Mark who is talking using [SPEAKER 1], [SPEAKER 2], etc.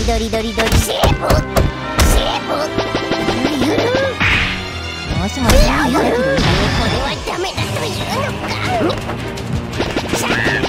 [SPEAKER 1] ドリドリドリセーブセーブゆるゆるもしもしこれはダメだというのか。さあ